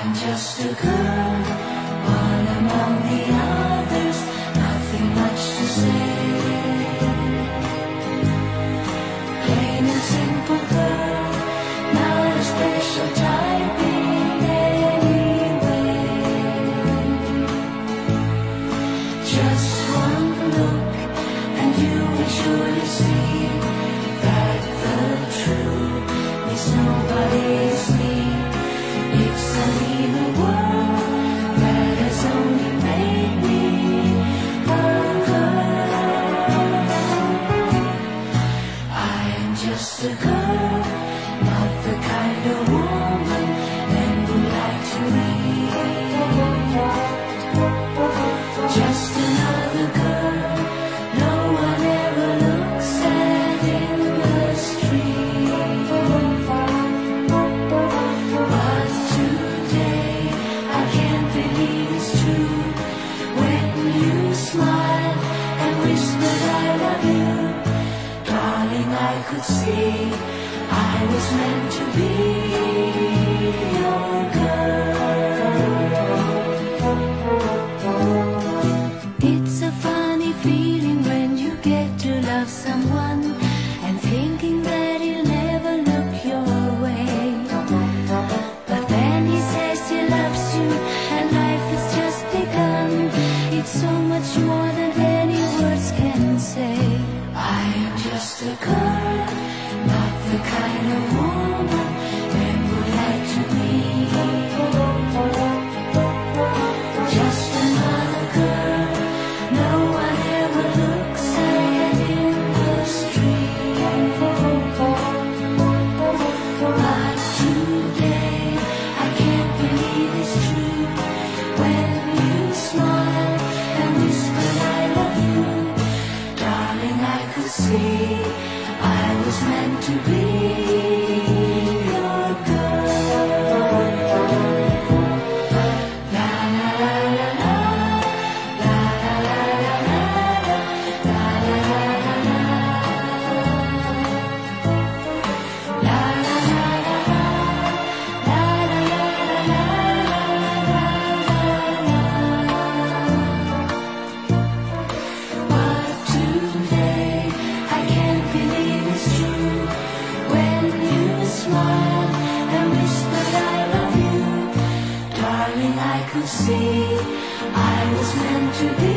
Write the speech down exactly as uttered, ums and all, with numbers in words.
just a girl, one among the others, nothing much to say. Plain and simple girl, not a special type in any way. Just one look and you will surely see that the truth is nobody's me. It's a little world that has only made me a girl. I am just a girl, not the kind of woman men would like to meet. Just another girl no one ever looks at in the street. But today I can't believe it's true when you smile and whisper I love you. Darling, I could see I was meant to be your girl. It's a funny feeling when you get to love someone and thinking that he'll never look your way. But then he says he loves you and life has just begun. It's so much more than any words can say. I am just a girl, not the kind of woman men would like to meet. Just another girl no one ever looks at in the street. But today I can't believe it's true when you smile and whisper I love you. Darling, I could see I was meant to be your girl. La la la la la, la la la la la, la la la la la, la la la la la, la la la la la. But today I can't believe it's true when you smile and whisper I love you. Darling, I could see I was meant to be